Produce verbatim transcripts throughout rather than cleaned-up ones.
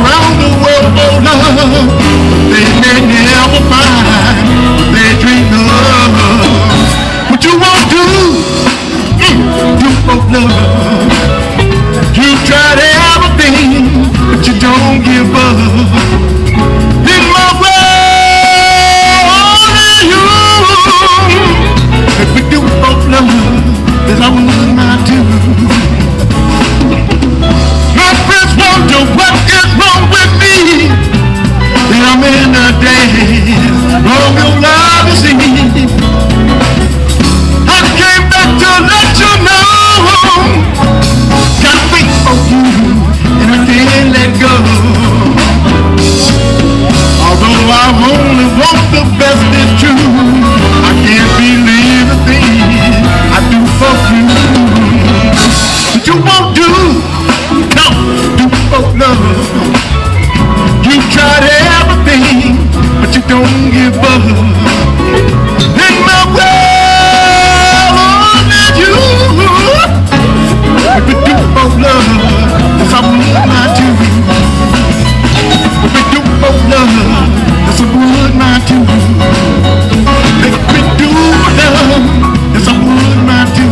around the world for love. They may never find what they dream of. What you won't do, mm, you won't love. You tried everything, but you don't give up. In my way, only you. If we do both love, then I would not do. My friends wonder what is wrong with me. Then I'm in a dance, wrong your love is in. I came back to let you know. Gotta wait for you, and I can't let go. Although I only want the best, it's true. I can't believe the things I do for you. But you won't do, no, do for love. You tried everything, but you don't give up. In my world, only you. If we do for love, that's all I do. If we do for love, that's all I do. If we do for love, that's all I do.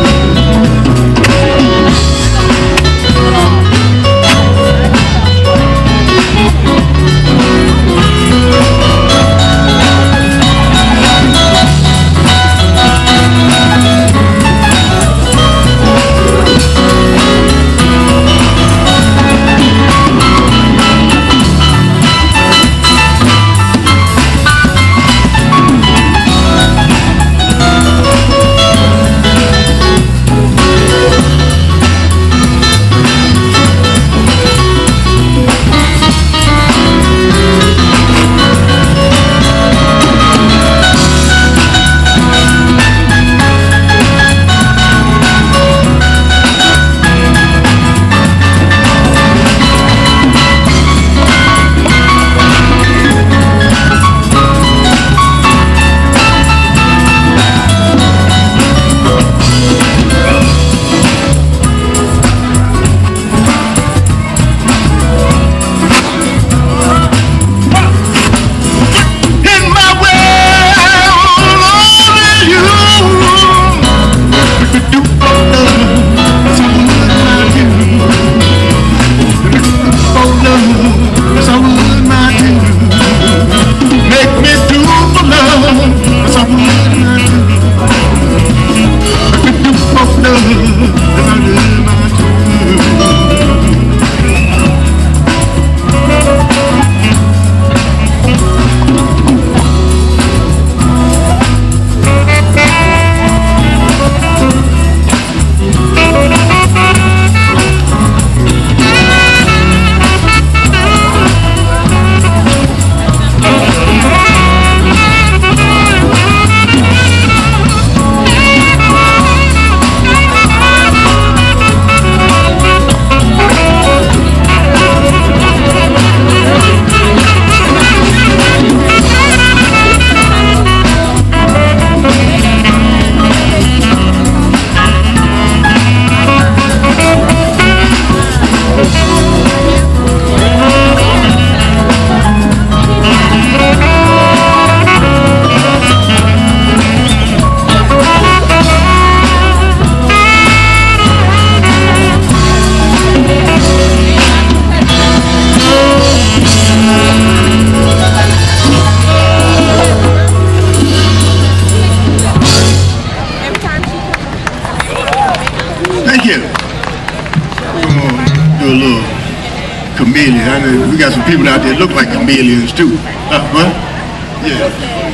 We got some people out there that look like chameleons too. Uh, what? Yeah.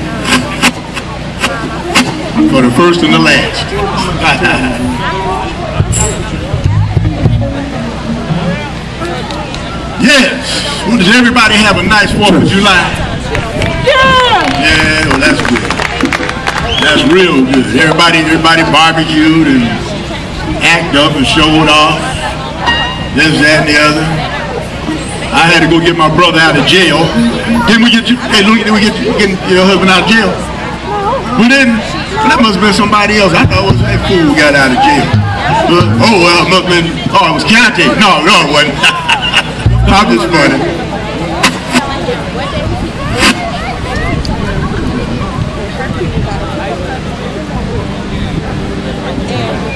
For the first and the last. Yes. Well, does everybody have a nice fourth of July? Yeah. Yeah. Well, that's good. That's real good. Everybody, everybody barbecued and act up and showed off. This, that, and the other. I had to go get my brother out of jail. Didn't we get you? Hey, Louie, did we get you, get your husband out of jail? We didn't. Well, that must have been somebody else. I thought it was that fool who got out of jail. But, oh, well, it must have been, oh, it was Keontae. No, no, it wasn't. I'm just funny. And